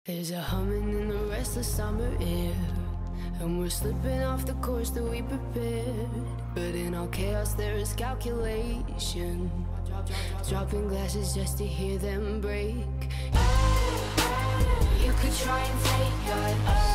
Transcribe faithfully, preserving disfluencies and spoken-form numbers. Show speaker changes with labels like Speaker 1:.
Speaker 1: There's a humming in the restless summer air, and we're slipping off the course that we prepared. But in all chaos there is calculation, dropping glasses just to hear them break. You could try and take God.